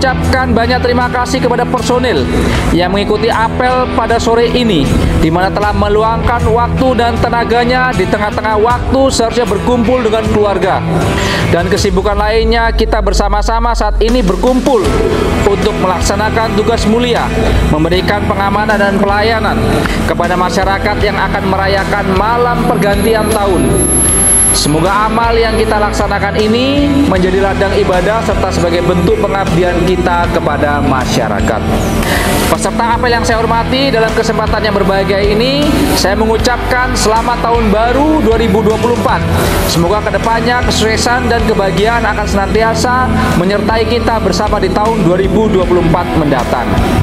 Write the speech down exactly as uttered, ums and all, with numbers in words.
mengucapkan banyak terima kasih kepada personil yang mengikuti apel pada sore ini, di mana telah meluangkan waktu dan tenaganya di tengah-tengah waktu seharusnya berkumpul dengan keluarga. Dan kesibukan lainnya, kita bersama-sama saat ini berkumpul untuk melaksanakan tugas mulia, memberikan pengamanan dan pelayanan kepada masyarakat yang akan merayakan malam pergantian tahun. Semoga amal yang kita laksanakan ini menjadi ladang ibadah serta sebagai bentuk pengabdian kita kepada masyarakat. Peserta apel yang saya hormati, dalam kesempatan yang berbahagia ini, saya mengucapkan selamat tahun baru dua ribu dua puluh empat. Semoga kedepannya kesuksesan dan kebahagiaan akan senantiasa menyertai kita bersama di tahun dua ribu dua puluh empat mendatang.